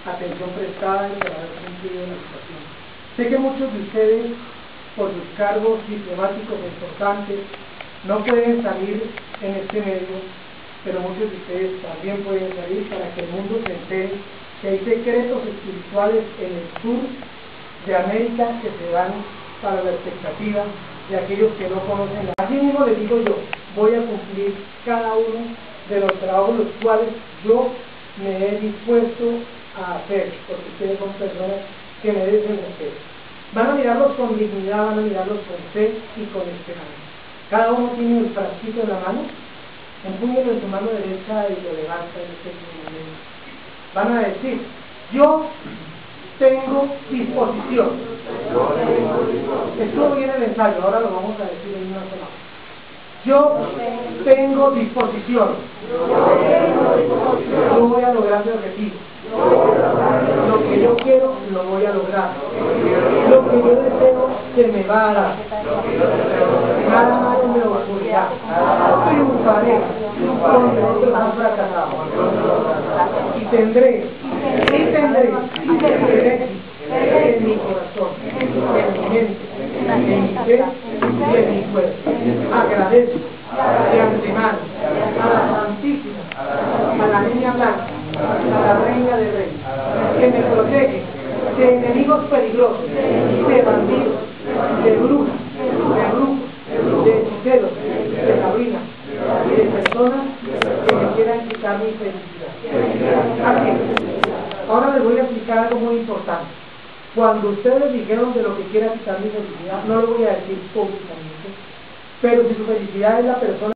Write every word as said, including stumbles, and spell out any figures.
atención prestada y por haber cumplido la situación. Sé que muchos de ustedes, por sus cargos diplomáticos importantes, no pueden salir en este medio, pero muchos de ustedes también pueden salir para que el mundo se entere que hay secretos espirituales en el sur de América que se dan para la expectativa de aquellos que no conocen la. Así mismo les digo yo, voy a cumplir cada uno de los trabajos los cuales yo me he dispuesto a hacer, porque ustedes son personas que merecen respeto. Van a mirarlos con dignidad, van a mirarlos con fe y con esperanza. Cada uno tiene el frasquito en la mano, empúñelo en su mano derecha y lo levanta en este momento. Van a decir, yo tengo disposición. Esto viene el ensayo, ahora lo vamos a decir en una sola vez. Yo tengo disposición. Yo voy a lograr mi objetivo. Lo que yo quiero lo voy a lograr. Lo que yo deseo se me va a dar. Nada malo me ocurrirá. Triunfaré contra otros han fracasado. Y tendré, y tendré, el éxito en mi corazón, en mi mente, en mi ser y en mi cuerpo. Agradezco de antemano a la Santísima, a la Niña Blanca, a la Reina de Reyes, que me protege de enemigos peligrosos, de bandidos, de brujas, de brujos, de hechiceros, de cabrinas, y de personas que me quieran quitar mi felicidad. Así es. Ahora les voy a explicar algo muy importante. Cuando ustedes dijeron de lo que quiera quitar mi felicidad, no lo voy a decir públicamente, pero si su felicidad es la persona